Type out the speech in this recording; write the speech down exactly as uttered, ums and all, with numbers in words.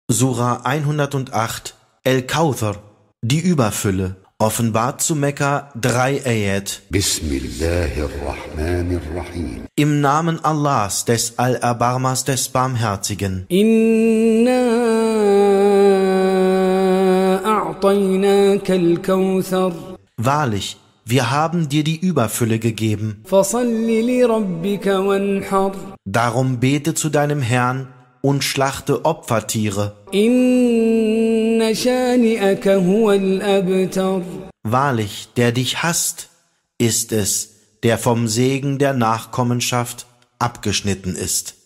Sura hundertacht, El-Kauthar, die Überfülle, offenbart zu Mekka drei Ayat. Bismillahirrahmanirrahim. Im Namen Allahs, des Allerbarmers, des Barmherzigen. Inna a'tainaka al-Kauthar. Wahrlich, wir haben dir die Überfülle gegeben. Fasalli li rabbika wanhar. Darum bete zu deinem Herrn und schlachte Opfertiere. Inna shani'aka huwa al-abtar. Wahrlich, der dich hasst, ist es, der vom Segen der Nachkommenschaft abgeschnitten ist.